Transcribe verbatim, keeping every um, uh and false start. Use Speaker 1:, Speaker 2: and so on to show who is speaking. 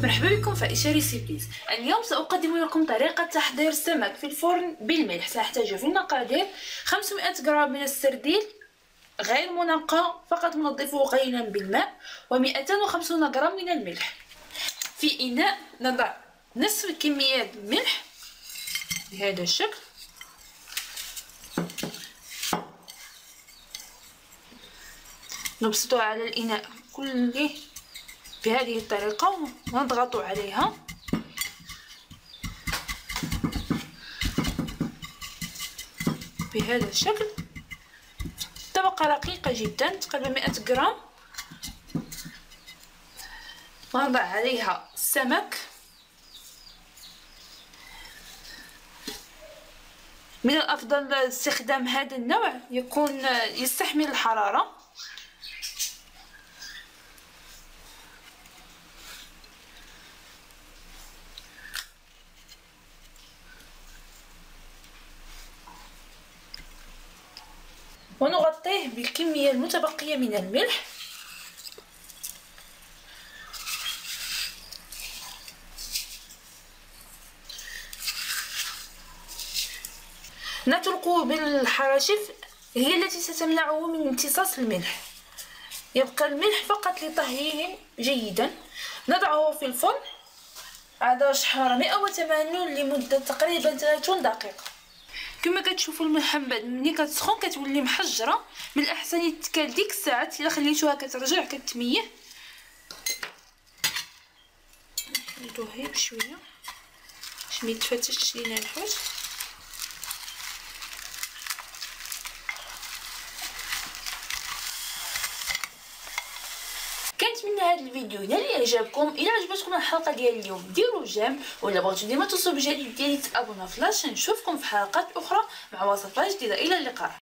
Speaker 1: مرحبا بكم في عائشة ريسيبيز. اليوم سأقدم لكم طريقة تحضير السمك في الفرن بالملح. سأحتاج في المقادير خمسمائة غرام من السردين غير منقى، فقط ننظفه قليلا بالماء، ومئتين وخمسين غرام من الملح. في إناء نضع نصف كمية الملح بهذا الشكل، نبسطها على الإناء كله بهذه الطريقة ونضغط عليها. بهذا الشكل طبقة رقيقة جدا تقريبا مئة غرام، ونضع عليها السمك. من الأفضل استخدام هذا النوع يكون يستحمل الحرارة. ونغطيه بالكمية المتبقية من الملح. نترك بالحراشف هي التي ستمنعه من امتصاص الملح، يبقى الملح فقط لطهيه جيدا. نضعه في الفرن على درجة حرارة مئة وثمانين لمدة تقريبا ثلاثين دقيقة. كما كتشوفوا الملح ملي كتسخن كتولي محجره، من الاحسن يتكال ديك الساعات. الا خليتوها كترجع كتميه. نحيدوها غير بشويه باش ما يتفتش لينا الحوت. كنتمنى هذا الفيديو ينال اعجابكم. الى عجبتكم الحلقه ديال اليوم ديروا جيم، ولا بغيتو ديما توصلوا بالجديد ديالي تابوناو في لاشين. نشوفكم في حلقات اخرى مع وصفات جديده. الى اللقاء.